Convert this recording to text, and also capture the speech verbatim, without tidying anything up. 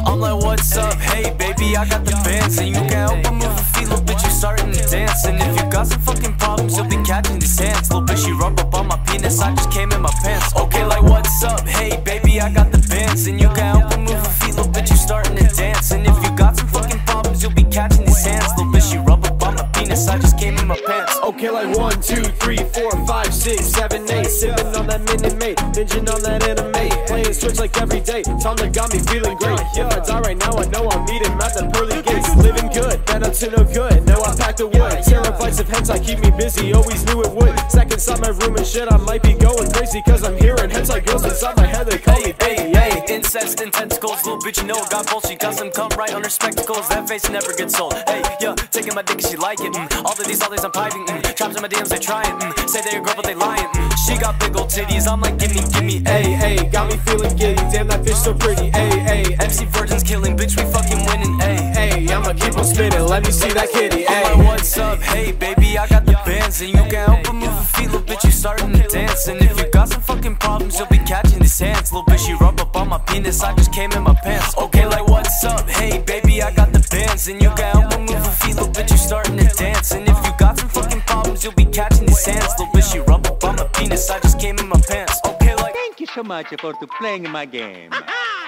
I'm like, what's up? Hey baby, I got the bands, and you can't help but move your feet, little bitch, you starting to dance. And if you got some fucking problems, you'll be catching these hands. Little bitch, she rub up on my penis, I just came in my pants. Okay, like, what's up? Hey baby, I got the bands, and you can't help but move your feet, little bitch, you starting to dance. And if you got some fucking problems, you'll be catching these hands. Little bitch, she rub up on my penis, I just came in my pants. Okay, like one, two, three, four, five, six, seven, eight. Sipping on that Minute Maid, binging on that anime, playing Switch like every day. Tonga got me feeling great. If I die right now, I know I'll meet him at the pearly gates. Living good, then up to no good. No, I packed the wood. Terabytes of hentai keep me busy, always knew it would. Second inside my room and shit, I might be going crazy, cause I'm hearing hentai girls inside my head, they call me baby. Hey, incest and tentacles, little bitch, you know I got balls. She got some cum right on her spectacles, that face never gets old. Hey, yeah, taking my dick and she like it. mm. All of these, all these I'm piping. mm. Traps in my D Ms, they trying. mm. Say they a girl, but they lying. mm. She got big old titties, I'm like, gimme, gimme. Hey, hey, got me feeling giddy, damn that bitch so pretty. Hey, hey, M C Virgin's killing, bitch, we fucking winning. Hey, hey, I'ma keep on spinning, let me see that kitty. I'm Hey, like, what's up? Hey baby, I got the bands, and you can't help but move your feet, little bitch, you starting to dance. And if you got some fucking problems, you'll be catching these hands. Little bitch, you rub up on my penis, I just came in my pants. Okay, like, what's up? Hey baby, I got the bands, and you can't help but move your feet, little bitch, you starting to dance. And if you got some fucking problems, you'll be catching these hands. Little bitch, you rub up on my penis, I just came in my pants. Okay, like, Thank you so much for to playing my game.